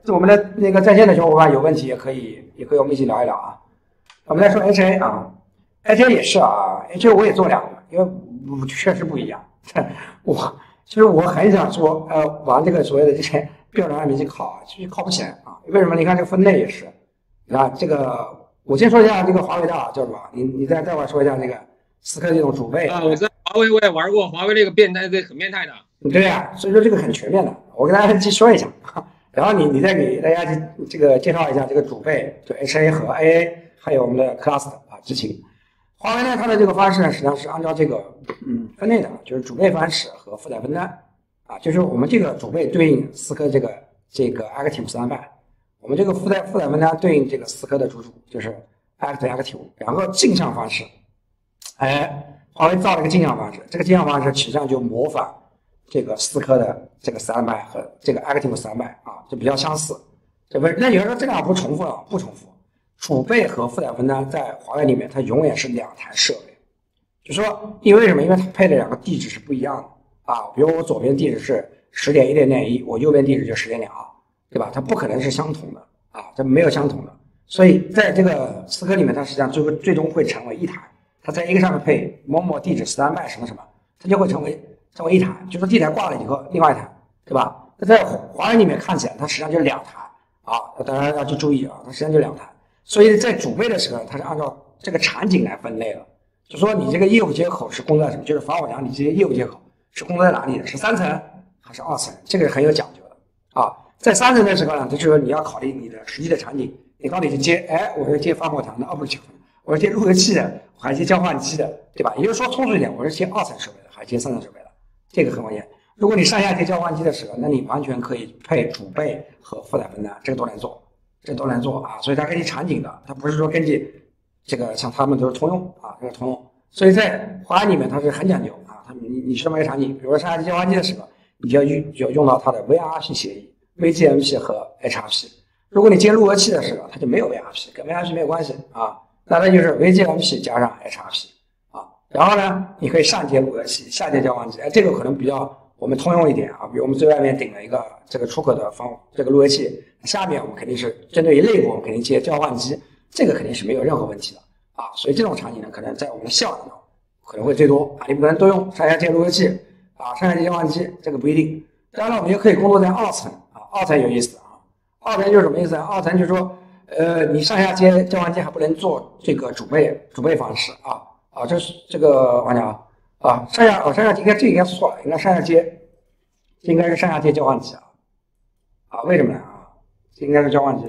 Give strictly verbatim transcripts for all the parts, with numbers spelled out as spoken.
我们的那个在线的小伙伴有问题也可以，也可以我们一起聊一聊啊。我们来说 H A 啊 ，H A 也是啊 ，H A 我也做两个，因为我确实不一样。我其实我很想说，呃，玩这个所谓的这些标准化明星考啊，其实考不起来啊。为什么？你看这个分类也是，啊，这个我先说一下这个华为的啊，叫什么？你你再待会儿说一下这个思科这种主备啊，我知道华为我也玩过，华为这个变态，这个很变态的。 对呀、啊，所以说这个很全面的，我跟大家去说一下。然后你你再给大家这个介绍一下这个主备，就 H A 和 A A， 还有我们的 Cluster 啊执勤。华为呢，它的这个方式呢，实际上是按照这个嗯分类的，就是主备方式和负载分担啊，就是我们这个主备对应思科这个这个 Active Standby， 我们这个负载负载分担对应这个思科的主主，就是 Active Active， 然后镜像方式，哎，华为造了一个镜像方式，这个镜像方式实际上就模仿这个思科的这个 Standby 和这个 Active Standby 啊，就比较相似。这不是？那有人说这两不重复啊？不重复。储备和负载分担在华为里面，它永远是两台设备。就说因为什么？因为它配的两个地址是不一样的啊。比如我左边地址是十点一点点一，我右边地址就十点点二，对吧？它不可能是相同的啊，这没有相同的。所以在这个思科里面，它实际上最后最终会成为一台。它在一个上面配某某地址 standby 什么什么，它就会成为成为一台。就说这台挂了以后，另外一台，对吧？那在华为里面看起来，它实际上就是两台啊。当然要去注意啊，它实际上就两台。所以在主备的时候，它是按照这个场景来分类的。就说你这个业务接口是供在什么？就是防火墙，你这些业务接口是供在哪里的？是三层还是二层？这个是很有讲究的啊。在三层的时候呢，就是说你要考虑你的实际的场景，你到底是接，哎，我是接防火墙的，哦不是，我是接路由器的，我还是接交换机的，对吧？也就是说通俗一点，我是接二层设备的，还是接三层设备的？这个很关键。如果你上下接交换机的时候，那你完全可以配主备和负载分担，这个都能做。这都能做啊，所以它根据场景的，它不是说根据这个像他们都是通用啊，这个通用。所以在华为里面它是很讲究啊，它你你是这么一个场景，比如说上下机交换机的时候，你就要用就要用到它的 V R P 协议、V G M P 和 H R P。如果你接路由器的时候，它就没有 V R P， 跟 V R P 没有关系啊，那它就是 V G M P 加上 H R P 啊。然后呢，你可以上接路由器，下接交换机，哎，这个可能比较我们通用一点啊，比如我们最外面顶了一个这个出口的方这个路由器。下面我们肯定是针对于内部，我们肯定接交换机，这个肯定是没有任何问题的啊。所以这种场景呢，可能在我们的校里头可能会最多啊，你不可能都用上下接路由器啊，上下接交换机，这个不一定。当然了，我们也可以工作在二层啊，二层有意思啊。二层就是什么意思啊？二层就是说，呃，你上下接交换机还不能做这个主备主备方式啊啊，这是这个我讲啊啊，上下哦上下接应该这应该错了，应该上下接，这应该是上下接交换机啊啊，为什么呢？这应该是交换机，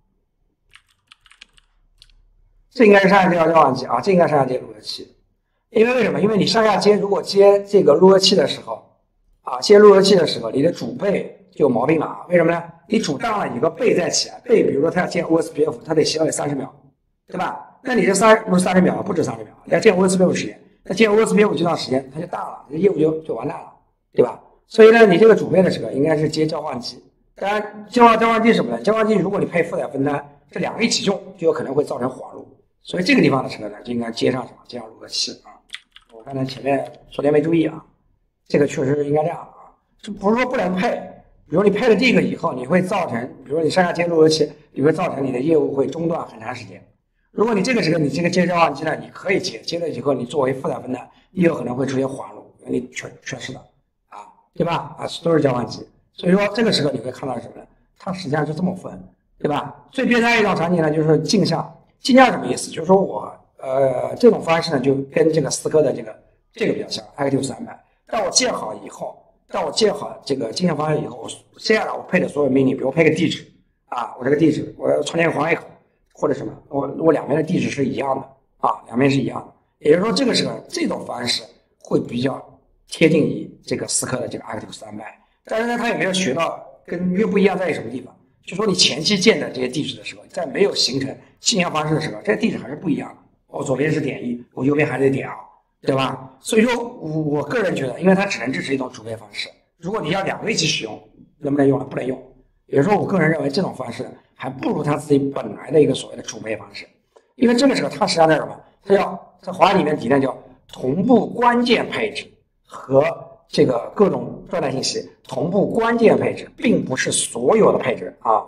这应该是上下接交换机啊，这应该是上下接路由器。因为为什么？因为你上下接如果接这个路由器的时候，啊，接路由器的时候，你的主备就有毛病了啊。为什么呢？你主档了，有个备在起来，备比如说它要接 O S P F， 它得需要三十秒，对吧？那你这三不是三十秒，不止三十秒，你要接 O S P F 时间，那接 O S P F 这段时间它就大了，这业务就就完蛋了，对吧？所以呢，你这个主备的时候应该是接交换机。当然，交换交换机什么呢？交换机如果你配负载分担，这两个一起用，就有可能会造成晃路。所以这个地方的时候呢，就应该接上什么？接上路由器啊。我刚才前面昨天没注意啊，这个确实应该这样啊，这不是说不能配。比如你配了这个以后，你会造成，比如你上下接路由器，你会造成你的业务会中断很长时间。如果你这个时候你这个接交换机呢，你可以接，接了以后你作为负载分担，也有可能会出现晃路，你缺缺失的啊，对吧？啊，都是交换机。所以说这个时候你会看到什么呢？它实际上是这么分，对吧？最变态一种场景呢，就是镜像。镜像什么意思？就是说我呃这种方式呢，就跟这个思科的这个这个比较像 ，Active Standby。当我建好以后，当我建好这个镜像方式以后，我接下来我配的所有命令，比如配个地址啊，我这个地址我要充电黄一口或者什么，我我两边的地址是一样的啊，两边是一样的。也就是说，这个时候这种方式会比较贴近于这个思科的这个 Active Standby。但是呢，他也没有学到跟约不一样在于什么地方？就说你前期建的这些地址的时候，在没有形成镜像方式的时候，这些地址还是不一样的。我左边是点一，我右边还是点二，对吧？所以说我我个人觉得，因为它只能支持一种主备方式，如果你要两个一起使用，能不能用？不能用。也就是说，我个人认为这种方式还不如它自己本来的一个所谓的主备方式，因为这个时候它实际上在什么？它要在华为里面理念叫同步关键配置和这个各种状态信息同步关键配置，并不是所有的配置啊，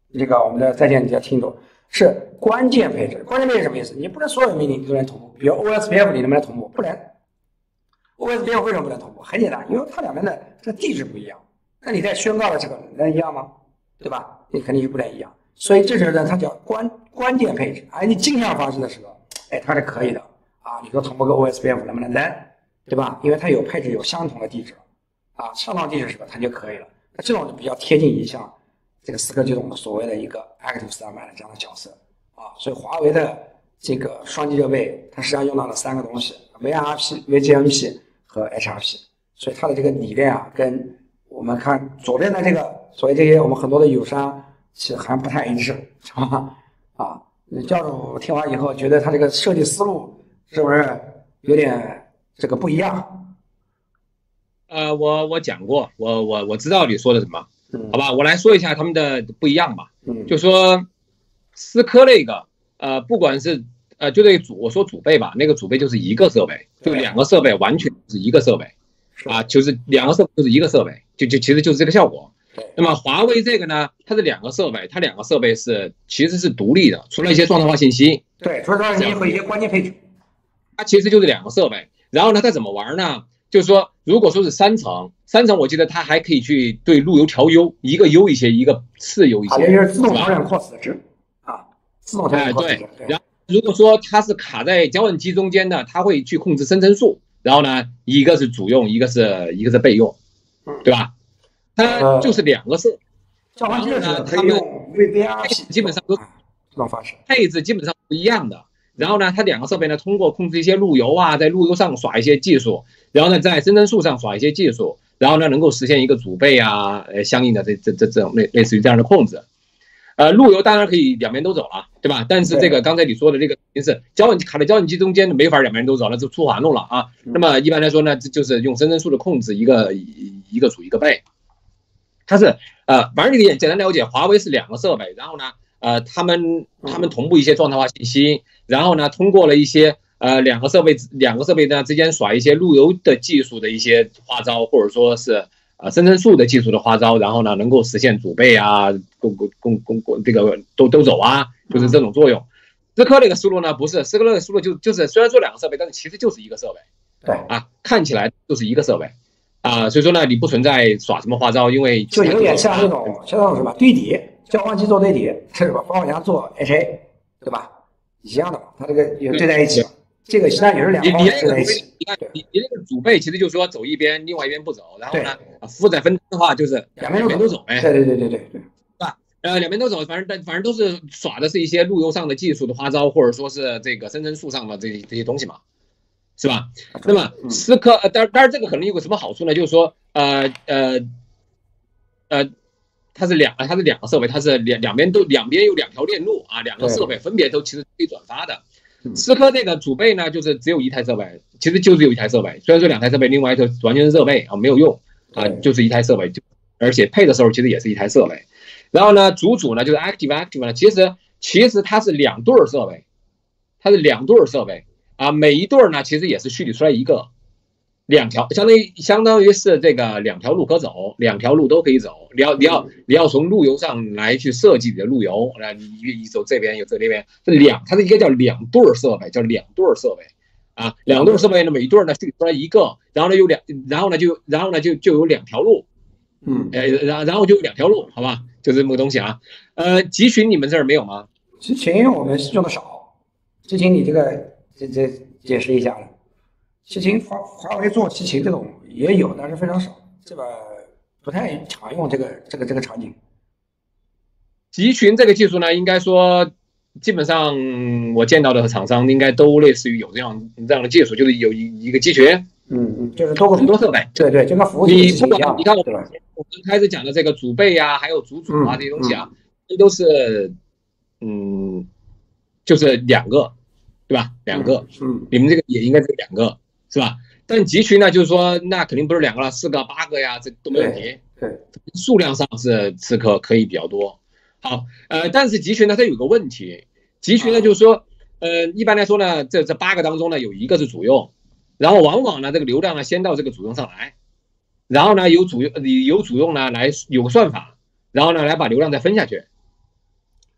这个我们的在线要听懂，是关键配置。关键配置什么意思？你不能所有命令你都能同步，比如 O S P F 你能不能同步？不能。O S P F 为什么不能同步？很简单，因为它两边的这个地址不一样。那你在宣告的这个能一样吗？对吧？你肯定就不能一样。所以这时候呢，它叫关关键配置。哎，你镜像方式的时候，哎，它是可以的啊。你说同步个 O S P F 能不能？能，对吧？因为它有配置有相同的地址啊，相同地址时候它就可以了。那这种就比较贴近于像这个思科这种所谓的一个 Active Standby 的这样的角色啊。所以华为的这个双机热备，它实际上用到了三个东西 ：V R P、V G M P 和 H R P。所以它的这个理念啊，跟我们看左边的这个所谓这些我们很多的友商其实还不太一致，是吧？啊，教主听完以后觉得他这个设计思路是不是有点这个不一样？ 呃，我我讲过，我我我知道你说的什么，嗯、好吧？我来说一下他们的不一样吧。嗯，就说思科那个，呃，不管是呃，就这个主我说主备吧，那个主备就是一个设备，就两个设备完全是一个设备，啊，就是两个设备就是一个设备，就就其实就是这个效果。那么华为这个呢，它是两个设备，它两个设备是其实是独立的，除了一些状态化信息， 对，除了状态信息和一些关键配置， 它其实就是两个设备。然后呢，它怎么玩呢？就是说，如果说是三层，三层我记得它还可以去对路由调优，一个优一些，一个次优一些， 也就是自动调整 cost 值啊，自动调整 cost 值。 对。然后如果说它是卡在交换机中间的，它会去控制生成数。然后呢，一个是主用，一个是一个是备用，对吧？它就是两个设备， 交换机的时候可以用 V R P， 基本上都这种方式， 配置基本上不一样的。然后呢，它两个设备呢，通过控制一些路由啊，在路由上耍一些技术，然后呢，在生成数上耍一些技术，然后呢，能够实现一个主备啊，呃，相应的这这这这种类类似于这样的控制。呃，路由当然可以两边都走了，对吧？但是这个刚才你说的这个是交换卡在交换机中间没法两边都走了，就出环路了啊。那么一般来说呢，这就是用生成数的控制，一个一个主一个备。它是呃，反正你简单了解，华为是两个设备，然后呢，呃，他们他们同步一些状态化信息，然后呢，通过了一些呃两个设备两个设备呢之间耍一些路由的技术的一些花招，或者说是呃生成数的技术的花招，然后呢，能够实现主备啊，共共共共共这个都都走啊，就是这种作用。思科这个思路呢，不是思科这个思路就就是虽然说两个设备，但是其实就是一个设备， 对啊，看起来就是一个设备。啊，所以说呢，你不存在耍什么花招，因为就有点像那种像那种什么堆叠，交换机做堆叠，是吧？防火墙做 H A， 对吧？一样的嘛，它这个也对在一起，这个实际上也是两方面对在一起。 你看，你你那个主备其实就是说走一边，另外一边不走，然后呢，负载分摊的话就是两边都走呗。 对对对对对对， 是吧？呃，两边都走，反正反正都是耍的是一些路由上的技术的花招，或者说是这个生成数上的这这些东西嘛。是吧？那么思科，呃，当然，当然，这个可能有个什么好处呢？就是说，呃呃呃，它是两，它是两个设备，它是两两边都两边有两条链路啊，两个设备分别都其实可以转发的。思科这个主备呢，就是只有一台设备，其实就只有一台设备，虽然说两台设备，另外一头完全是热备啊，没有用啊，就是一台设备，就而且配的时候其实也是一台设备。然后呢，主主呢就是 active active 呢，其实其实它是两对设备，它是两对设备。啊，每一对呢，其实也是虚拟出来一个，两条，相当于相当于是这个两条路可走，两条路都可以走。你要你要你要从路由上来去设计你的路由，那你你走这边有这边，这两它是一个叫两对设备，叫两对设备啊，两对设备呢，每一对呢虚拟出来一个，然后呢有两，然后呢就然后呢就就有两条路， 嗯， 呃，然然后就有两条路，好吧，就这么个东西啊。呃，集群你们这儿没有吗？ 集群我们用的少，集群你这个。这这解释一下了，集群华华为做集群这种也有，但是非常少，这个不太常用这个这个这个场景。 集群这个技术呢，应该说基本上我见到的厂商应该都类似于有这样这样的技术，就是有一一个集群， 嗯嗯，就是多个很多设备， 对对，就跟服务器一样。 你看我们我们开始讲的这个主备啊，还有主主啊、嗯、这些东西啊，这、嗯、都是嗯，就是两个。对吧？两个， 嗯， 你们这个也应该是两个，是吧？但集群呢，就是说，那肯定不是两个了，四个、八个呀，这都没问题。 对， 数量上是是可可以比较多。好，呃，但是集群呢，它有个问题，集群呢就是说，呃，一般来说呢，这这八个当中呢，有一个是主用，然后往往呢，这个流量呢先到这个主用上来，然后呢，由主用由主用呢来有个算法，然后呢来把流量再分下去。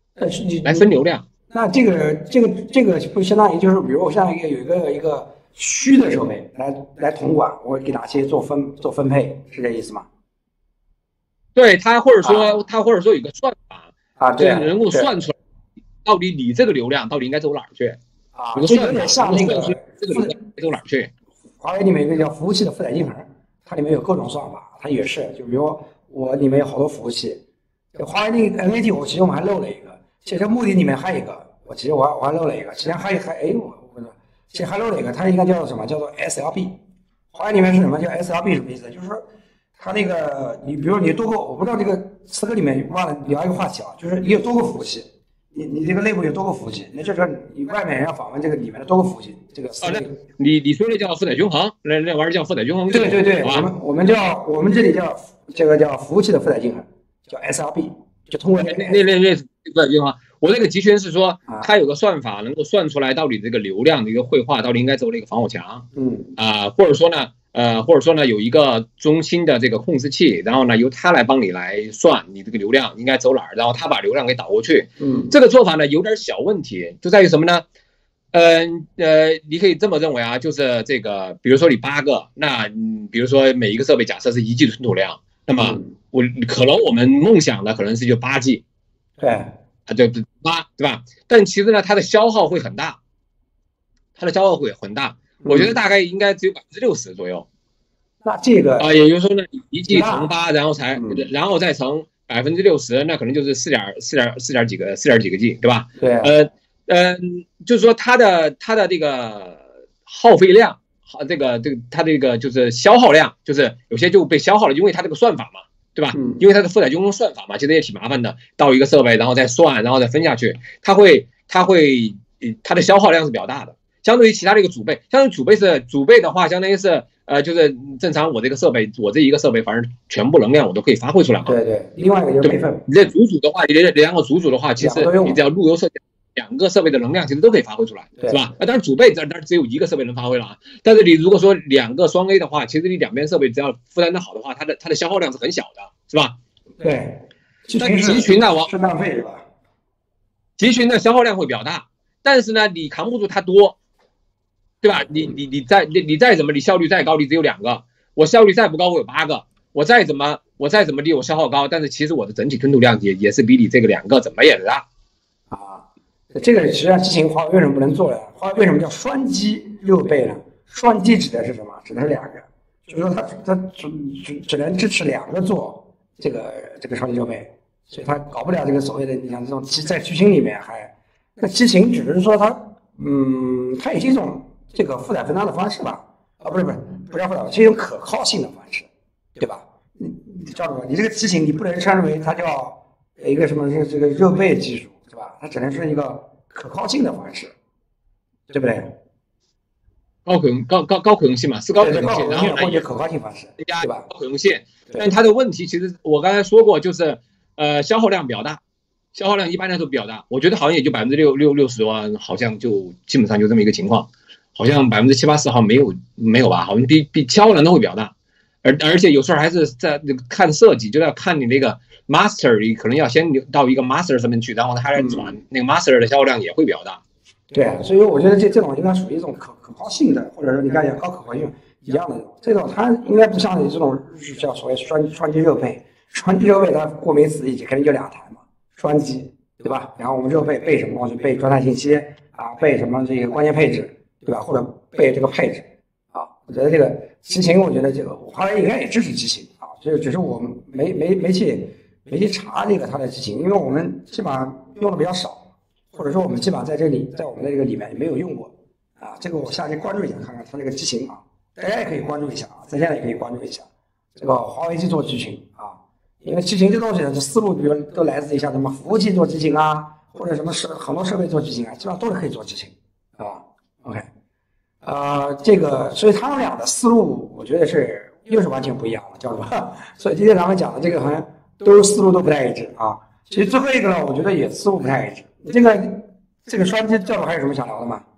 呃，你来分流量。 那这个这个这个不相当于就是，比如我像一个有一个一个虚的设备来来统管，我给哪些做分做分配，是这意思吗？ 对它，或者说它、啊、或者说有个算法啊，对， 能够算出来到底你这个流量到底应该走哪儿去啊？就有点像那个这个流量走哪儿去？ 华为里面有一个叫服务器的负载均衡，它里面有各种算法，它也是，就比如我里面有好多服务器，华为那个 N A T 我其实我们还漏了一个，其实目的里面还有一个。我其实我我还漏了一个，其实还还哎我我其实还漏了一个，它应该叫做什么？叫做 S L B。华为里面是什么叫 S L B 什么意思？就是说它那个你比如你多个，我不知道这个思科里面忘了聊一个话题啊，就是你有多个服务器，你你这个内部有多个服务器，那就是说你外面人要访问这个里面的多个服务器，这个啊，那你你说的叫负载均衡，那那玩意儿叫负载均衡。 对对对，我们我们叫我们这里叫这个叫服务器的负载均衡，叫 S L B， 就通过那那那那负载均衡。我那个集群是说，它有个算法能够算出来到底这个流量的一个绘画到底应该走哪个防火墙， 嗯啊、呃，或者说呢，呃，或者说呢有一个中心的这个控制器，然后呢由它来帮你来算你这个流量应该走哪儿，然后它把流量给导过去。 嗯， 这个做法呢有点小问题，就在于什么呢？嗯 呃, 呃，你可以这么认为啊，就是这个，比如说你八个，那嗯，比如说每一个设备假设是一 G 的吞吐量，那么我可能我们梦想的可能是就八 G， 对。 啊，对八，对吧？但其实呢，它的消耗会很大，它的消耗会很大。我觉得大概应该只有百分之六十左右。 那这个啊，也就是说呢，一 G 乘八，然后才，嗯、然后再乘百分之六十，那可能就是四点四点四点几个四点几个 G， 对吧？ 对。 呃呃，就是说它的它的这个耗费量，好，这个这个它这个就是消耗量，就是有些就被消耗了，因为它这个算法嘛。对吧？因为它的负载均衡算法嘛，其实也挺麻烦的。到一个设备，然后再算，然后再分下去，它会，它会，它的消耗量是比较大的。相对于其他的一个主备，相当于主备是主备的话，相当于是呃，就是正常我这个设备，我这一个设备，反正全部能量我都可以发挥出来嘛。 对对。另外一个就是备份。 你这组组的话，你这两个组组的话，其实你只要路由设计。两个设备的能量其实都可以发挥出来，是吧？那当然主备这当然只有一个设备能发挥了啊。但是你如果说两个双 A 的话，其实你两边设备只要负担的好的话，它的它的消耗量是很小的，是吧？ 对。 但集群呢， 是浪费是吧？ 集群的消耗量会比较大，但是呢，你扛不住它多，对吧？你你你再你你再怎么你效率再高，你只有两个，我效率再不高，我有八个，我再怎么我再怎么地我消耗高，但是其实我的整体吞吐量也也是比你这个两个怎么也大啊。这个实际上机型华为为什么不能做呢？华为为什么叫双机六倍呢？双机指的是什么？指的是两个，就是说它它只只只能支持两个做这个这个双机六倍，所以它搞不了这个所谓的你像这种机在机型里面还那机型只是说它嗯它也是一种这个负载分担的方式吧？啊不是不是不是负载，是一种可靠性的方式，对吧？你你照着你这个机型你不能称之为它叫一个什么是这个热倍技术。它只能是一个可靠性的方式，对不对？ 高可用高高高可用性嘛，是高可用性，然后或者可靠性方式， 加对吧？ 高可用性，但它的问题其实我刚才说过，就是呃消耗量比较大，消耗量一般来说比较大，我觉得好像也就百分之六六六十万，好像就基本上就这么一个情况，好像百分之七八十好像没有没有吧，好像比比消耗量都会比较大，而而且有时候还是在看设计，就要看你那个。master 你可能要先到一个 master 上面去，然后它来转、嗯、那个 master 的消耗量也会比较大。 对，所以我觉得这这种应该属于一种可可靠性的，或者说你刚才讲高可靠性一样的这种，它应该不像你这种叫所谓双双机热配，双机热配它顾名思义肯定就两台嘛，双机对吧？然后我们热配备什么东西？备状态信息啊，备什么这个关键配置对吧？或者备这个配置啊。我觉得这个机型，我觉得这个华为应该也支持机型啊，这只是我们没没没去。没去查这个它的机型，因为我们基本上用的比较少，或者说我们基本上在这里，在我们的这个里面没有用过啊。这个我下去关注一下，看看它这个机型啊，大家也可以关注一下啊，在线也可以关注一下这个华为机做机型啊。因为机型这东西，这思路比如都来自于像什么服务器做机型啊，或者什么设很多设备做机型啊，基本上都是可以做机型，啊 OK， 呃，这个所以他们俩的思路，我觉得是又是完全不一样的，叫什么？所以今天咱们讲的这个好像。都是思路都不太一致啊。其实最后一个呢，我觉得也思路不太一致。你这个这个双机教主还有什么想聊的吗？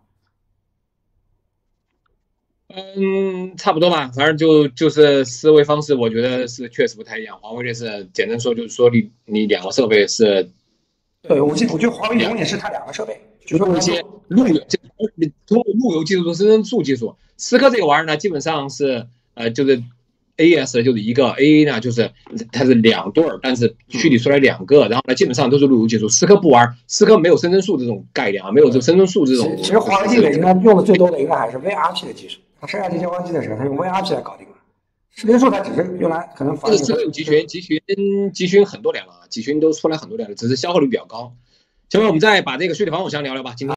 嗯，差不多吧，反正就就是思维方式，我觉得是确实不太一样。华为的是简单说，就是说你你两个设备是对，我记我觉得华为永远是它两个设备，就是说一些路由，就通过路由技术和生成素技术，思科这个玩意儿呢，基本上是呃就是 A E S 就是一个 ，A A 呢就是它是两对儿，但是虚拟出来两个，然后呢基本上都是路由技术。思科不玩，思科没有生成素这种概念啊，没有这生成素这种。 其实华为这个应该用的最多的应该还是 V R P 的技术，它摄像机交换机的时候，它用 V R P 来搞定了。视频素它只是用来可能。 这个思科有集群，集群集群很多年了，集群都出来很多年了，只是消耗率比较高。前面我们再把这个虚拟防火墙聊聊吧，今天。